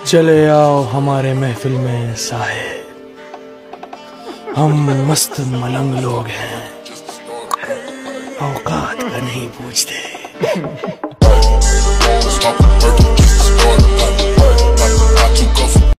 चले आओ हमारे महफिल में साहिब, हम मस्त मलंग लोग हैं, औकात का नहीं पूछते।